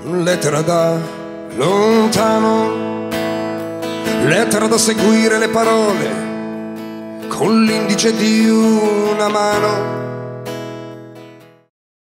lettera da lontano, lettera da seguire le parole con l'indice di una mano.